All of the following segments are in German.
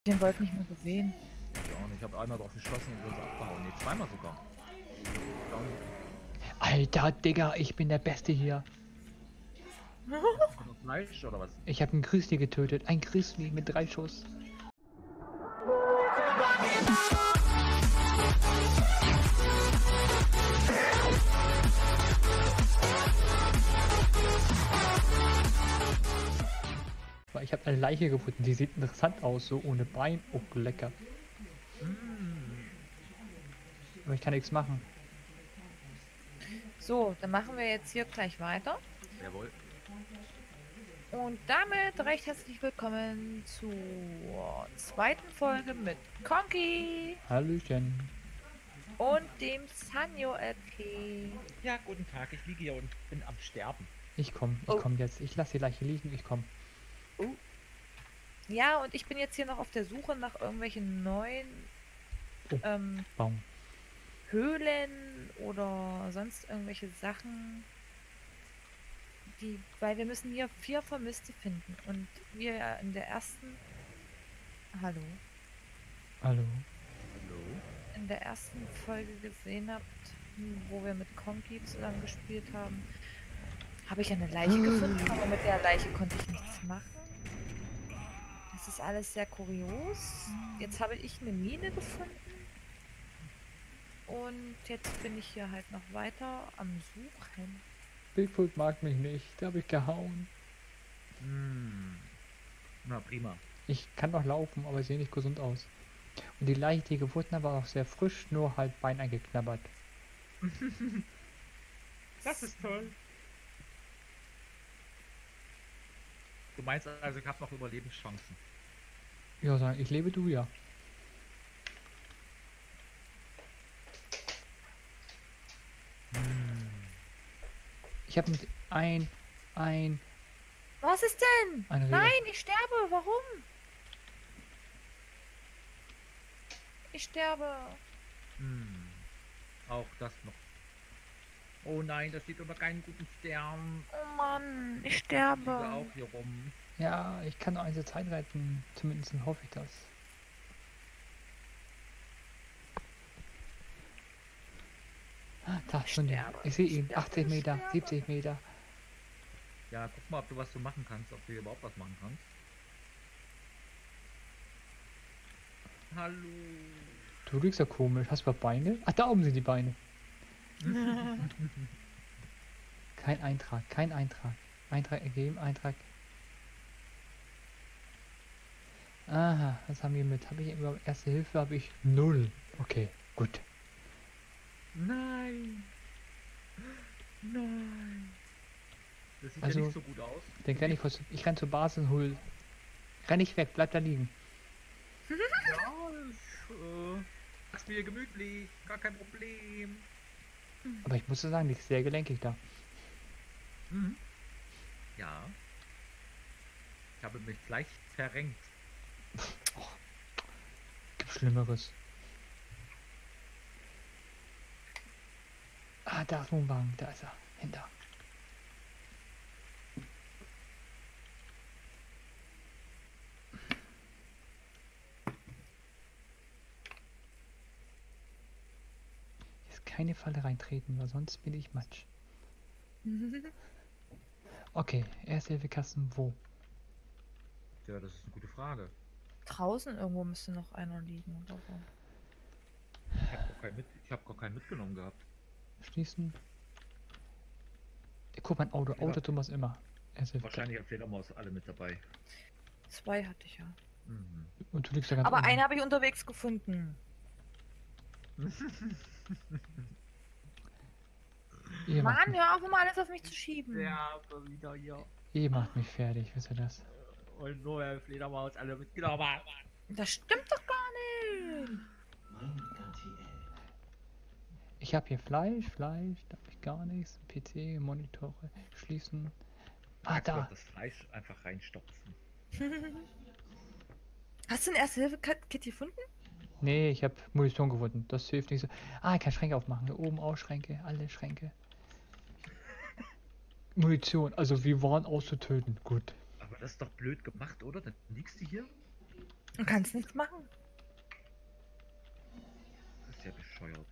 Den Wolf nicht mehr gesehen. Ja, und ich habe einmal drauf geschossen und ist abgehauen. Nee, zweimal sogar. Alter, Digga, ich bin der Beste hier. Noch Fleisch oder was? Ich habe einen Grizzly getötet. Ein Grizzly mit 3 Schuss. Aber ich habe eine Leiche gefunden. Die sieht interessant aus, so ohne Bein. Oh, lecker. Aber ich kann nichts machen. So, dann machen wir jetzt hier gleich weiter. Jawohl. Und damit recht herzlich willkommen zur zweiten Folge mit Conky Hallöchen. und dem Sanyo LP. Ja, guten Tag. Ich liege hier und bin am Sterben. Ich komm jetzt. Ich lasse die Leiche liegen, ich komm. Ja, und ich bin jetzt hier noch auf der Suche nach irgendwelchen neuen Baum. Höhlen oder sonst irgendwelche Sachen. Weil wir müssen hier 4 Vermisste finden. Und wir ja in der ersten... Hallo. Hallo. Hallo? In der ersten Folge gesehen habt, wo wir mit Conky zusammen gespielt haben, habe ich eine Leiche gefunden, aber mit der Leiche konnte ich nichts machen. Das ist alles sehr kurios. Jetzt habe ich eine Mine gefunden. Und jetzt bin ich hier halt noch weiter am Suchen. Bigfoot mag mich nicht. Da habe ich gehauen. Na, prima. Ich kann noch laufen, aber sehe nicht gesund aus. Und die Leiche, die ich gefunden habe, war auch sehr frisch, nur halt Bein eingeknabbert. Das ist toll. Du meinst also, ich habe noch Überlebenschancen? Ja, sag ich lebe, du ja. Ich habe mit ein Was ist denn? Eine Rede. Nein, ich sterbe. Warum? Ich sterbe. Auch das noch. Oh nein, das sieht unter keinen guten Stern. Oh Mann, ich Ich sterbe. liege auch hier rum. Ja, ich kann noch eine Zeit retten. Zumindest hoffe ich das. Da schon. sterbe, Ich sehe ihn. sterbe, 80 Meter, sterbe. 70 Meter. Ja, guck mal, ob du was so machen kannst, ob du hier überhaupt was machen kannst. Hallo. Du liegst ja komisch. Hast du Beine? Ach, da oben sind die Beine. Kein Eintrag, kein Eintrag. Eintrag ergeben, Eintrag. Aha, was haben wir mit? Habe ich überhaupt Erste Hilfe? Habe ich 0. Okay, gut. Nein. Nein. Das sieht Also, ja nicht so gut aus. Den kann ich renn zur Basis und hol. Renn nicht weg, bleib da liegen. Ja, mach's mir gemütlich. Gar kein Problem. Aber ich muss sagen, die ist sehr gelenkig da. Ja. Ich habe mich leicht verrenkt. Gibt Schlimmeres. Ah, da ist Wohnwagen, da ist er. Hinter. Jetzt keine Falle reintreten, weil sonst bin ich Matsch. Okay, Erste-Hilfe-Kasten wo? Ja, das ist eine gute Frage. Draußen irgendwo müsste noch einer liegen oder so. Ich hab gar keinen mitgenommen gehabt. Schließen. Guck, mein Auto. Ja. Auto Thomas immer. Wahrscheinlich hat Fledermaus alle mit dabei. 2 hatte ich ja. Und du liegst da ganz Aber unten. einen habe ich unterwegs gefunden. Ihr macht, Mann, hör auf, immer alles auf mich zu schieben. Ja, aber wieder hier. ihr macht mich fertig, wisst ihr das? Und nur weil Fledermaus alle mitgenommen hat. Das stimmt doch gar nicht. Ich habe hier Fleisch, da habe ich gar nichts. PC, Monitore, schließen. Ah, Magst du da. auch das Fleisch einfach reinstopfen? Hast du ein Erste-Hilfe-Kit gefunden? Nee, ich habe Munition gefunden. Das hilft nicht so. Ah, ich kann Schränke aufmachen. Hier oben auch Schränke, alle Schränke. Munition, also wir waren auszutöten. Gut. Aber das ist doch blöd gemacht, oder? Dann liegst du hier Du kannst nichts machen. Das ist ja bescheuert.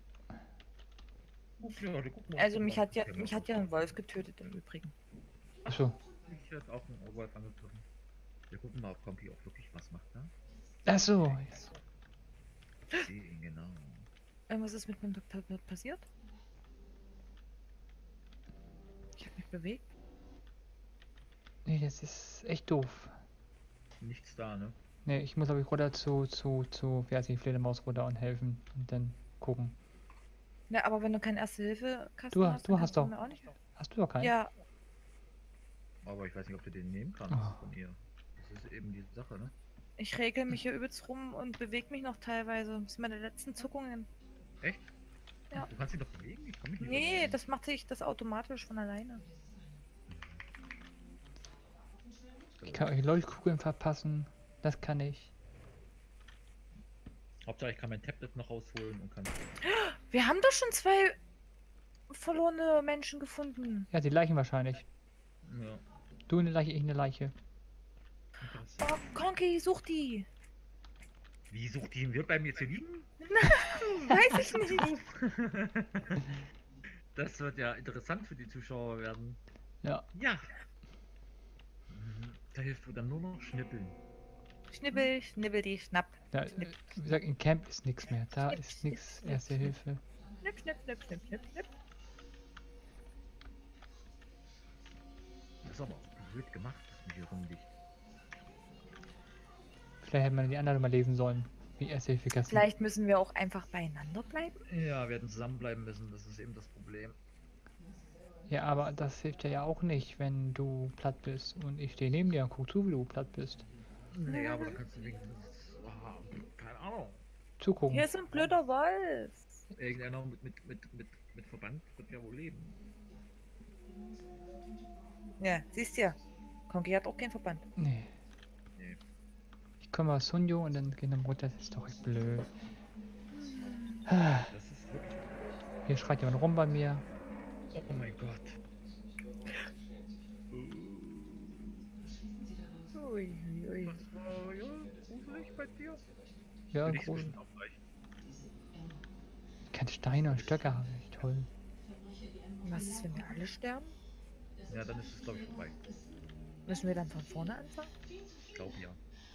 Guck, ja, guck mal, Also guck mich mal, hat ja, guck mich mal. hat ja ein Wolf getötet im Übrigen. Achso. Ich hätte auch einen Wolf angegriffen. Wir gucken mal, ob Kompi auch wirklich was macht, ne? Achso. Ich sehe ihn, genau. Irgendwas ist mit mir passiert? Ich habe mich bewegt. Nee, das ist echt doof. Nichts da, ne? Nee, ich muss glaube ich runter wie heißt die Fledermaus runter und helfen und dann gucken. Ja, aber wenn du keinen Erste-Hilfe-Kasten Du hast, dann hast kannst du doch. mir auch nicht. Hast du doch keinen? Ja, Aber ich weiß nicht, ob du den nehmen kannst Oh. von ihr. Das ist eben die Sache, ne? ich regel mich hier übelst rum und bewege mich noch teilweise. Das sind meine letzten Zuckungen. Echt? Ja. Du kannst dich doch bewegen? Ich kann mich nicht Nee, bewegen. das macht sich das automatisch von alleine. Ich kann euch Leuchtkugeln verpassen. Das kann ich. Hauptsache ich kann mein Tablet noch rausholen und kann. Wir haben doch schon 2 verlorene Menschen gefunden. Ja, die Leichen wahrscheinlich. Ja. Du eine Leiche, ich eine Leiche. Interessant. Oh, Conky, such die. Wie sucht die? Wird bei mir zu liegen? Weiß ich nicht. Das wird ja interessant für die Zuschauer werden. Ja. Ja. Da hilft du dann nur noch schnippeln. Schnibbel, schnibbel die, schnapp. Ja, wie gesagt, im Camp ist nichts mehr. Da ist nichts Erste Hilfe. Schnipp, schnipp, schnipp, schnipp, schnipp, schnipp. Das ist aber auch blöd gemacht, dass man hier rumliegt. Vielleicht hätte man die anderen mal lesen sollen. Wie Erste Hilfe Kasten. Vielleicht müssen wir auch einfach beieinander bleiben. Ja, wir hätten zusammenbleiben müssen, das ist eben das Problem. Ja, aber das hilft dir ja auch nicht, wenn du platt bist und ich stehe neben dir und guck zu, wie du platt bist. Nee, aber da kannst du wenigstens. Keine Ahnung. Zugucken. Hier ist ein blöder Wolf. Irgendeiner mit Verband wird ja wohl leben. Ja, siehst du ja. Conky hat auch keinen Verband. Nee. Nee. Ich komme aus Sunjo und dann gehen wir runter. Das ist doch echt blöd. Das ist wirklich. Hier schreit jemand rum bei mir. Oh mein Gott. Ui, ui. Das war ja gruselig bei dir. Ja, Will ich cool. bestimmt aufweichen. Ich kann Steine und Stöcke haben. Echt toll. Was ist, wenn wir alle sterben? Ja, dann ist es glaube ich vorbei. Müssen wir dann von vorne anfangen? Ich glaube ja.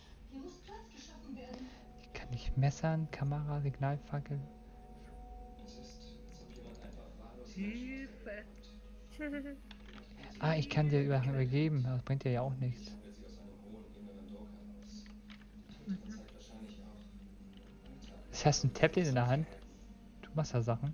Ich kann nicht messern, Kamera, Signalfackel. Hilfe! Ah, ich kann dir übergeben. Das bringt dir ja auch nichts. Das heißt, ein Tablet in der Hand. Du machst ja Sachen.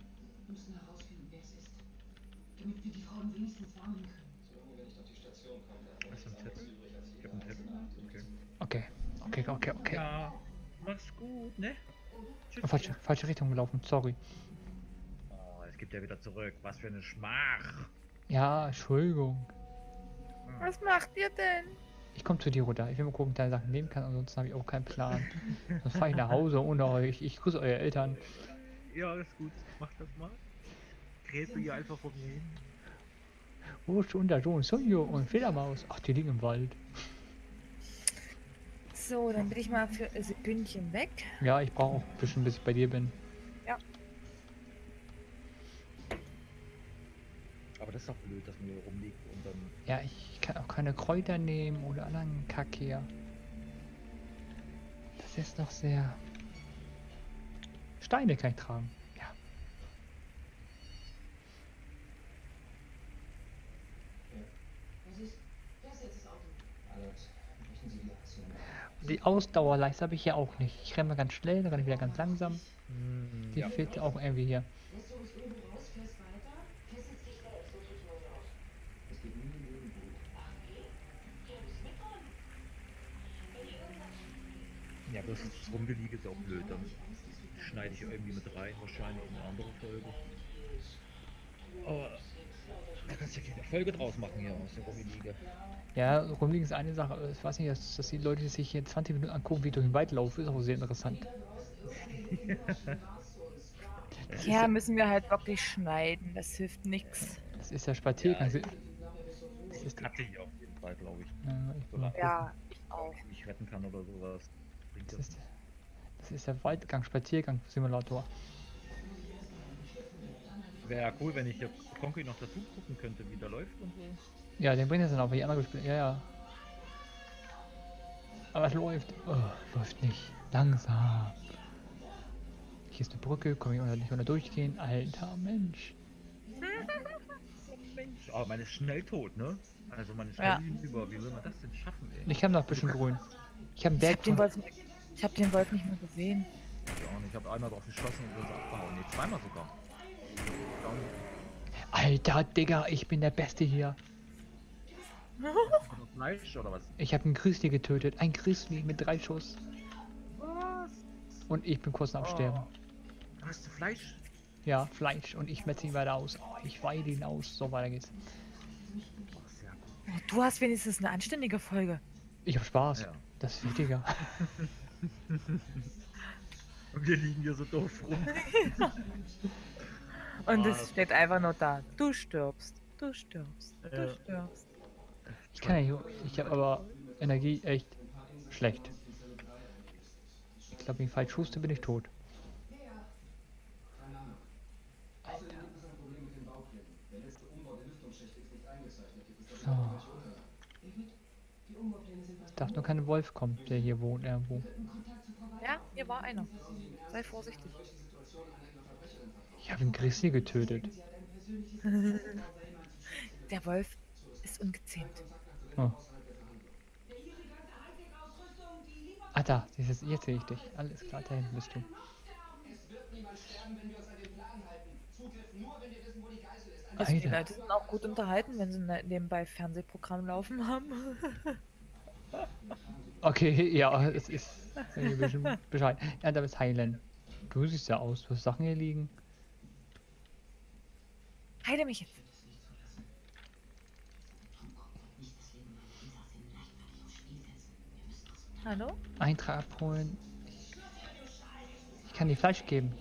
Was ist ein Tablet? Ich hab ein Tablet. Okay. Okay. Ja, mach's gut, ne? Tschüss. Oh, falsche Richtung gelaufen. Sorry. Oh, es gibt ja wieder zurück. Was für eine Schmach. Ja, Entschuldigung. Was macht ihr denn? Ich komme zu dir runter. Ich will mal gucken, ob ich deine Sachen nehmen kann. Ansonsten habe ich auch keinen Plan. Sonst fahre ich nach Hause ohne euch. Ich grüße eure Eltern. Ja, ist gut. Mach das mal. Gräbe hier einfach vor mir hin. Wo ist unser Sohn Sonjo und Fledermaus? Ach, die liegen im Wald. So, dann bin ich mal für ein Sekündchen weg. Ja, ich brauche auch ein bisschen, bis ich bei dir bin. Aber das ist doch blöd, dass man hier rumliegt und dann. Ja, ich kann auch keine Kräuter nehmen oder anderen Kack hier. Das ist doch sehr... Steine kann ich tragen. Ja. Die Ausdauerleiste habe ich hier auch nicht. Ich renne ganz schnell, dann renne ich wieder ganz langsam. Die Ja. fehlt auch irgendwie hier. Ja, das ist das Rumgeliege ist auch blöd. Dann schneide ich irgendwie mit rein, wahrscheinlich in eine andere Folge. Aber da kannst du ja keine Folge draus machen hier aus der Rumgeliege. Ja, rumliegen ist eine Sache. Ich weiß nicht, dass die Leute sich hier 20 Minuten angucken, wie ich durch den Wald laufe, ist auch sehr interessant. Ja, müssen wir halt wirklich schneiden. Das hilft nichts. Das ist der Spaziergang. Ja, Das ist Hatte ich auf jeden Fall, glaube ich. ich Solange Ja, ich auch. ich mich retten kann oder sowas. Bringt Das das ist, das ist der Waldgang, Spaziergang-Simulator. Wäre cool, wenn ich hier Conky noch dazu gucken könnte, wie der läuft und so. Ja, den bringt das dann auch, wie ich einmal gespielt. Ja, ja. Aber es läuft. Oh, läuft nicht. Langsam. Hier ist eine Brücke, komme ich nicht unter durchgehen. Alter Mensch. Mensch, aber man ist schnell tot, ne? Also man ist schnell Ja. hinüber. Wie will man das denn schaffen, ey? Ich habe noch ein Also, bisschen grün. Ich habe einen Ich Berg hab den von. Wolf, ich hab den Wolf nicht mehr gesehen. ich auch nicht. Ich habe einmal drauf geschossen und ist abgehauen. Nee, zweimal sogar. Down. Alter, Digga, ich bin der Beste hier. Hast du noch Fleisch oder was? Ich habe einen Grizzly getötet. Ein Grizzly mit 3 Schuss. Was? Und ich bin kurz am Sterben. Oh. Hast du Fleisch? Ja, Fleisch. Und ich metze ihn weiter aus. Oh, ich weide ihn aus. So, weiter geht's. Oh, sehr gut. Du hast wenigstens eine anständige Folge. Ich hab Spaß. Ja. Das ist wichtiger. Und wir liegen hier so doof rum. Und Ah, es steht einfach nur da. Du stirbst. Du stirbst. Du Ja. stirbst. Ich kann ja, ich habe aber Energie echt schlecht. Ich glaube, wenn ich falsch huste, bin ich tot. So. Es darf nur kein Wolf kommen, der hier wohnt irgendwo. Ja, hier war einer. Sei vorsichtig. Ich habe einen Grizzly getötet. Der Wolf ist ungezähmt. Oh. Ah, da, jetzt sehe ich dich. Alles klar, da hinten bist du. Also die Alter. Leute sind auch gut unterhalten, wenn sie nebenbei Fernsehprogramm laufen haben. Okay, ja, es ist ein bisschen Bescheid. Ja, da ist heilen. Du siehst ja aus, du hast Sachen hier liegen. Heile mich jetzt. Hallo? Eintrag abholen. Ich kann dir Fleisch geben.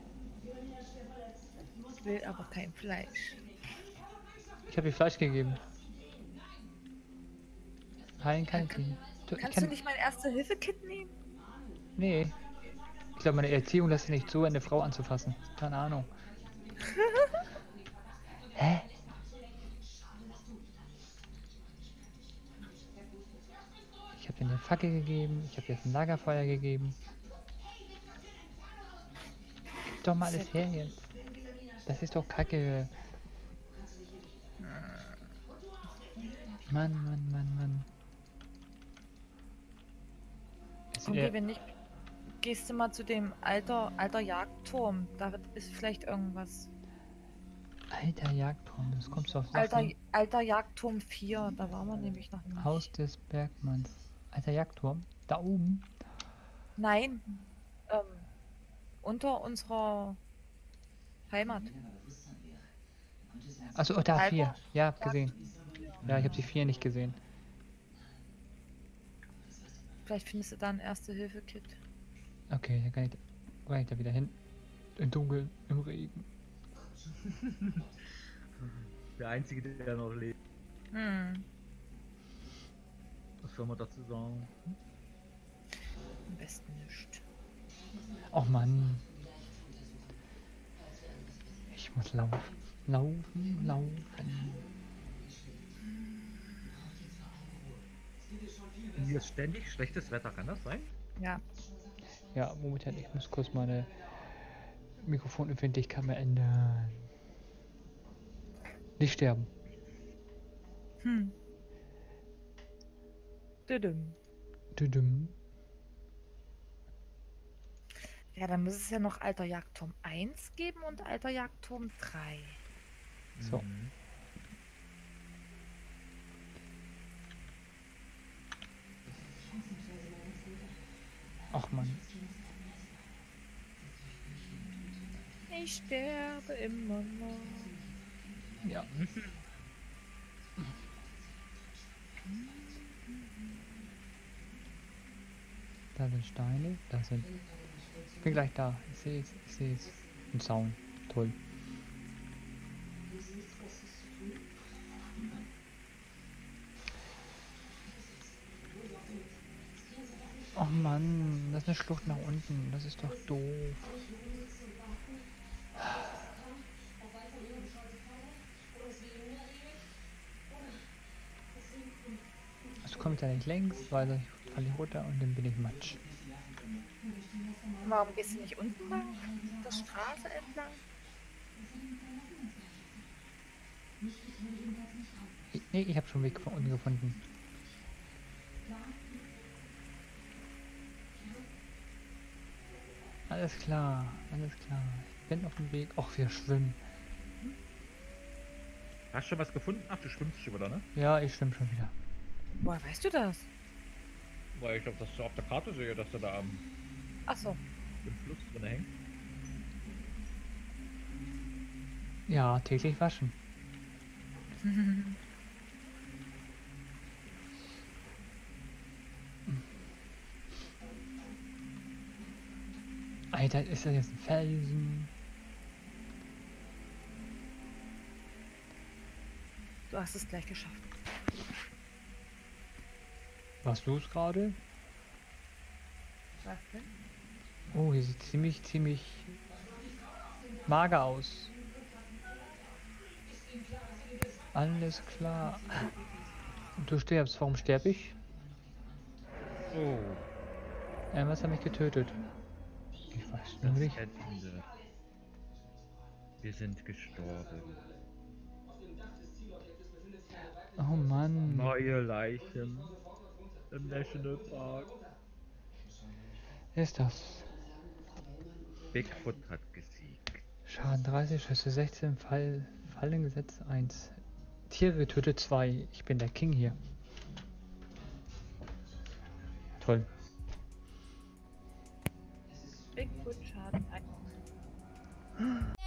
Ich will aber kein Fleisch. Ich habe dir Fleisch gegeben. Heilen kann ich nicht. Ich Kannst kann, du nicht mein Erste-Hilfe-Kit nehmen? Nee. Ich glaube, meine Erziehung lässt sich nicht so, eine Frau anzufassen. Keine Ahnung. Hä? Ich habe dir eine Fackel gegeben. Ich habe dir ein Lagerfeuer gegeben. Gib doch mal alles her jetzt. Das ist doch Kacke. Mann, Mann, Mann, Mann. Okay, wenn nicht, gehst du mal zu dem alter Jagdturm. Da ist vielleicht irgendwas. Alter Jagdturm, das kommt so auf Sachen. Alter Jagdturm 4, da waren wir nämlich noch nicht. Haus des Bergmanns. Alter Jagdturm. Da oben. Nein, unter unserer Heimat. Achso, oh, da Alter 4. Ja, hab gesehen. Ja, ich habe die 4 nicht gesehen. Vielleicht findest du da ein Erste-Hilfe-Kit. Okay, dann kann ich da wieder hin. Im Dunkeln, im Regen. Der Einzige, der noch lebt. Hm, Was soll man dazu sagen? am besten nicht. Oh Mann. Ich muss laufen. Laufen, laufen. Hier ist ständig schlechtes Wetter, kann das sein? Ja, Ja, momentan, ich muss kurz meine Mikrofonempfindlichkeit mal ändern. Nicht sterben. Düdüm. Düdüm. Ja, dann muss es ja noch Alter Jagdturm 1 geben und Alter Jagdturm 3. So. Mhm. Ach Mann. Ich sterbe immer noch. Ja. Da sind Steine, da sind. Ich bin gleich da. Ich sehe es, ich sehe es. Ein Zaun. Toll. Oh Mann, das ist eine Schlucht nach unten. Das ist doch doof. Also komme ich da nicht längs, weil ich falle ich runter und dann bin ich Matsch. Warum gehst du nicht unten lang? Der Straße entlang? Nee, ich habe schon einen Weg von unten gefunden. Alles klar, alles klar. Ich bin auf dem Weg. Och, wir schwimmen. Hast du schon was gefunden? Ach, du schwimmst schon wieder, ne? Ja, ich schwimme schon wieder. Woher weißt du das? Weil ich glaube, dass du auf der Karte sehe, dass du da Ach so. im Fluss drin hängt. Ja, täglich waschen. Alter, ist das jetzt ein Felsen? Du hast es gleich geschafft. Warst du es gerade? Was denn? Oh, hier sieht ziemlich mager aus. Alles klar. Du stirbst. Warum sterbe ich? Oh, Was hat mich getötet? Ich weiß nur das nicht. Ende. Wir sind gestorben. Oh Mann. Neue Leichen im Nationalpark. Ist das? Bigfoot hat gesiegt. Schaden 30, Schüsse 16, Fallen gesetzt 1. Tiere getötet 2. Ich bin der King hier. Toll. Bigfoot Schaden 1.